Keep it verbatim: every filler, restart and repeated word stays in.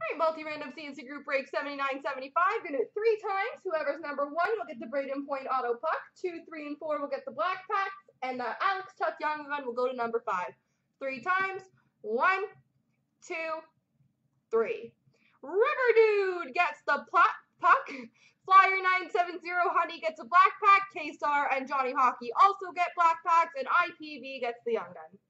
Alright, multi-random C and C group break seventy-nine seventy-five. Gonna do it three times. Whoever's number one will get the Braden Point auto puck. Two, three, and four will get the black packs. And the Alex Tuck Young Gun will go to number five. Three times. One, two, three. River Dude gets the puck. Flyer nine seven zero Honey gets a black pack. K-Star and Johnny Hockey also get black packs. And I P V gets the Young Gun.